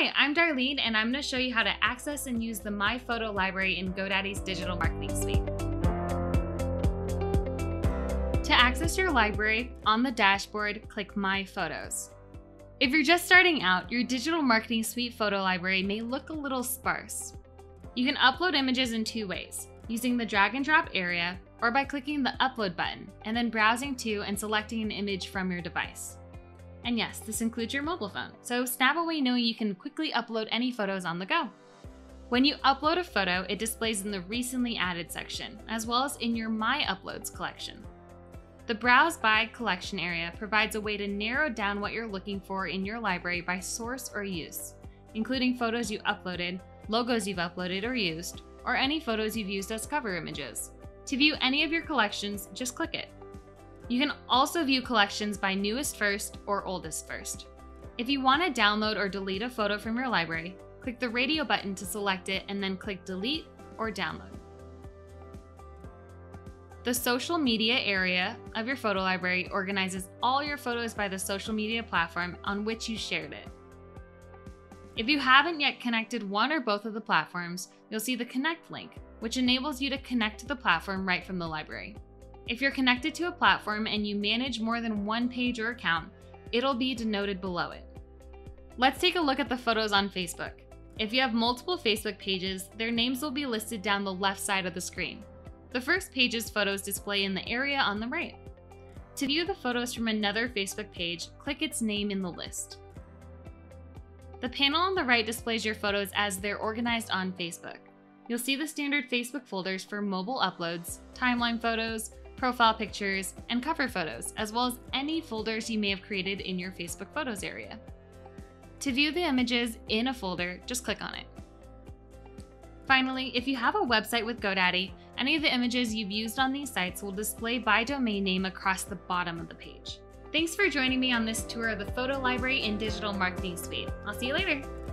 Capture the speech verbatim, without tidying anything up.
Hi, I'm Darlene, and I'm going to show you how to access and use the My Photo library in GoDaddy's Digital Marketing Suite. To access your library, on the dashboard, click My Photos. If you're just starting out, your Digital Marketing Suite photo library may look a little sparse. You can upload images in two ways, using the drag and drop area or by clicking the Upload button and then browsing to and selecting an image from your device. And yes, this includes your mobile phone, so snap away knowing you can quickly upload any photos on the go. When you upload a photo, it displays in the Recently Added section, as well as in your My Uploads collection. The Browse By collection area provides a way to narrow down what you're looking for in your library by source or use, including photos you uploaded, logos you've uploaded or used, or any photos you've used as cover images. To view any of your collections, just click it. You can also view collections by newest first or oldest first. If you want to download or delete a photo from your library, click the radio button to select it and then click Delete or Download. The social media area of your photo library organizes all your photos by the social media platform on which you shared it. If you haven't yet connected one or both of the platforms, you'll see the Connect link, which enables you to connect to the platform right from the library. If you're connected to a platform and you manage more than one page or account, it'll be denoted below it. Let's take a look at the photos on Facebook. If you have multiple Facebook pages, their names will be listed down the left side of the screen. The first page's photos display in the area on the right. To view the photos from another Facebook page, click its name in the list. The panel on the right displays your photos as they're organized on Facebook. You'll see the standard Facebook folders for mobile uploads, timeline photos, profile pictures, and cover photos, as well as any folders you may have created in your Facebook Photos area. To view the images in a folder, just click on it. Finally, if you have a website with GoDaddy, any of the images you've used on these sites will display by domain name across the bottom of the page. Thanks for joining me on this tour of the photo library in Digital Marketing Suite. I'll see you later.